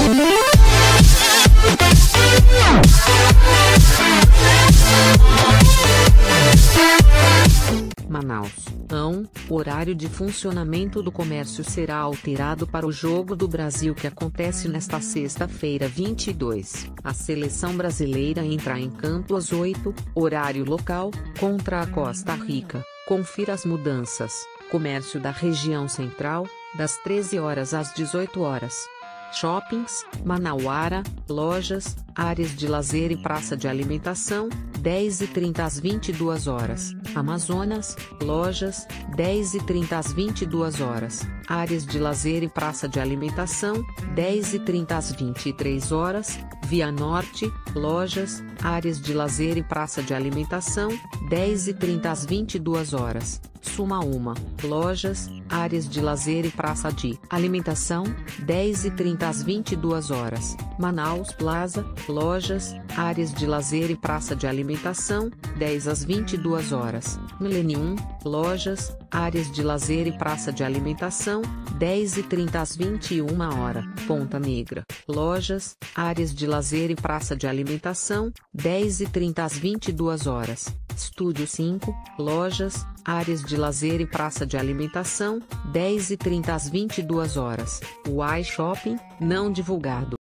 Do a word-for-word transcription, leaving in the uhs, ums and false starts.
Manaus. Ão, o horário de funcionamento do comércio será alterado para o Jogo do Brasil que acontece nesta sexta-feira vinte e dois. A seleção brasileira entra em campo às oito, horário local, contra a Costa Rica. Confira as mudanças. Comércio da região central, das treze horas às dezoito horas. Shoppings, Manauara, lojas, áreas de lazer e praça de alimentação, dez e trinta às vinte e duas horas. Amazonas, lojas, dez e trinta às vinte e duas horas. Áreas de lazer e praça de alimentação, dez e trinta às vinte e três horas. Via Norte, lojas, áreas de lazer e praça de alimentação, dez e trinta às vinte e duas horas. Sumaúma, lojas, áreas de lazer e praça de alimentação, dez e trinta às vinte e duas horas. Manaus Plaza, lojas, áreas de lazer e praça de alimentação, dez às vinte e duas horas. Millennium, lojas, áreas de lazer e praça de alimentação, dez e trinta às vinte e uma horas. Ponta Negra, lojas, áreas de lazer e praça de alimentação, dez e trinta às vinte e duas horas. Estúdio cinco, lojas, áreas de lazer e praça de alimentação, dez e trinta às vinte e duas horas. Uai Shopping, não divulgado.